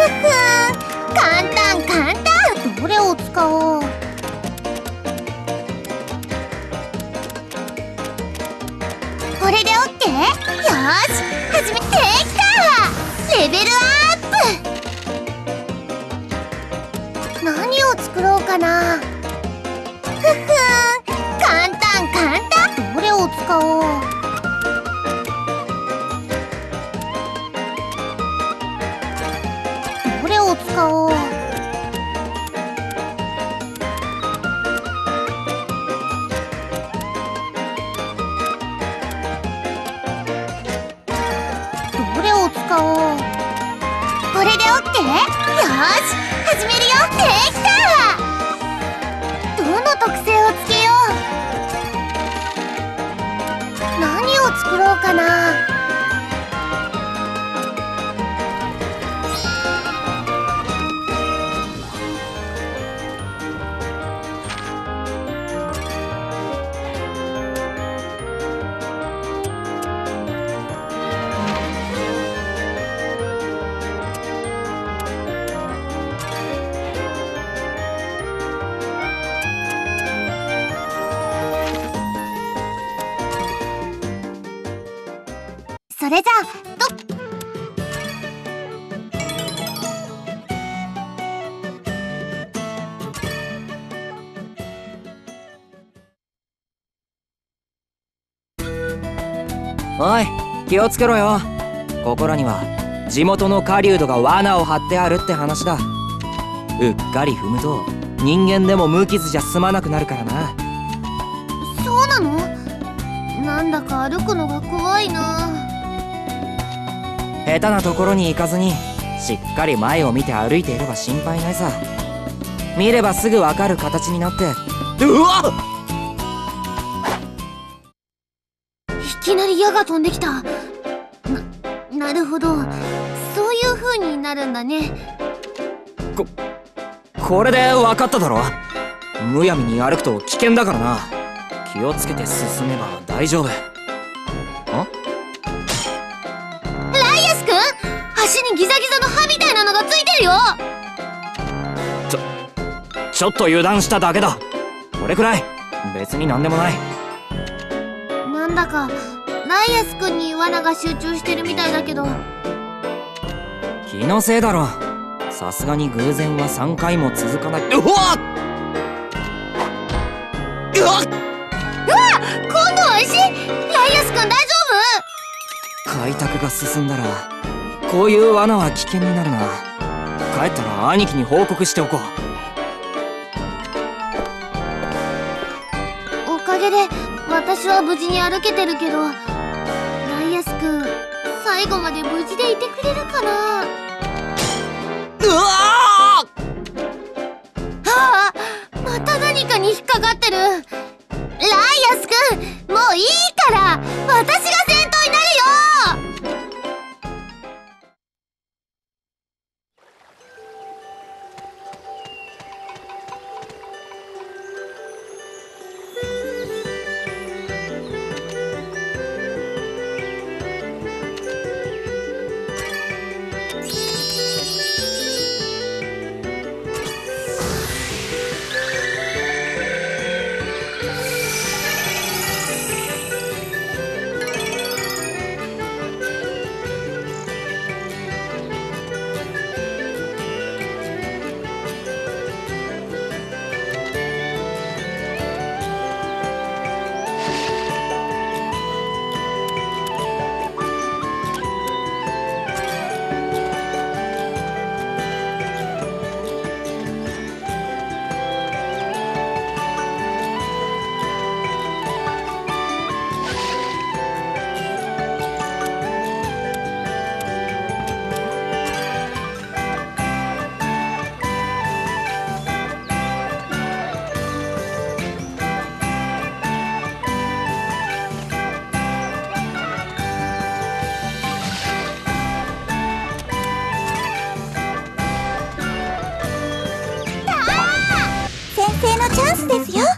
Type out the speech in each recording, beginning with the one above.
簡単簡単。どれを使おう。これでオッケー。よーし、始めてきた。レベルアップ。何を作ろうかな。簡単簡単。どれを使おう。どれを使おう。どれを使おう。これでオッケー。よーし、始めるよ。できた。どの特性をつけよう。何を作ろうかな。それじゃあおい、気をつけろよ。ここらには地元の狩人が罠を張ってあるって話だ。うっかり踏むと人間でも無傷じゃ済まなくなるからな。 そうなの？なんだか歩くのが怖いな。 下手なところに行かずにしっかり前を見て歩いていれば心配ないさ。見ればすぐわかる形になって。うわっ！ いきなり矢が飛んできた。なるほど、そういう風になるんだね。 これで分かっただろ。むやみに歩くと危険だからな。気をつけて進めば大丈夫。 ライアスくん、足にギザギザの歯みたいなのがついてるよ。 ちょっと油断しただけだ。これくらい。別になんでもない。 なんだかライアスくんに罠が集中してるみたいだけど。 気のせいだろ。さすがに偶然は3回も続かない。うわっ！ 今度は石。ライアスくん大丈開拓が進んだらこういう罠は危険になるな。帰ったら兄貴に報告しておこう。 おかげで私は無事に歩けてるけど、ライアスくん最後まで無事でいてくれるかな。 うわああ、また何かに引っかかってる。ライアスくん、もういいから私が先頭になるよ。チャンスですよ。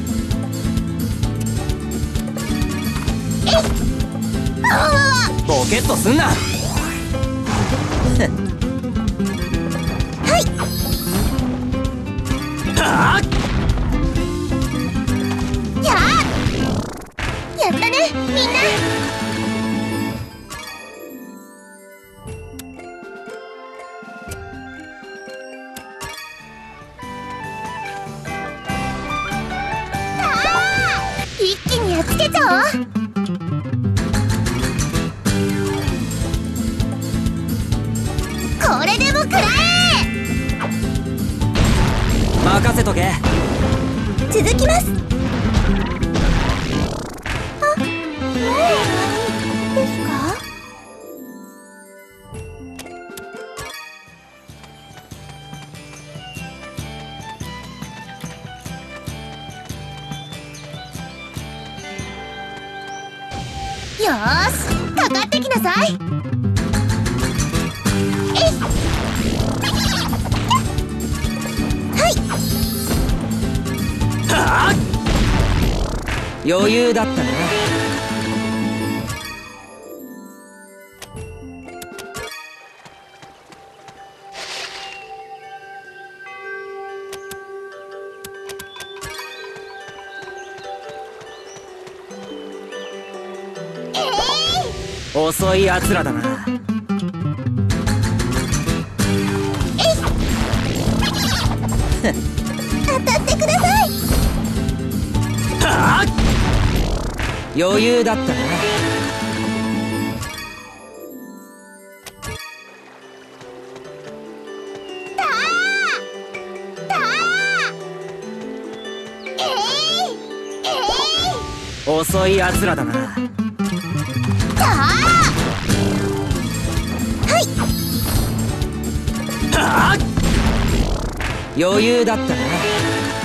ボケケットすんな。 はいはややったねみんな。一気にやっつけちゃおう。これでも食らえ。 任せとけ。 続きます。あ、もう終わりですか？よーし、かかってきなさい。えい。はい。 はあ、余裕だったな。遅いやつらだな。 当たってください。 はあ、余裕だったな。遅いやつらだな。 はい。 はあ、余裕だったな。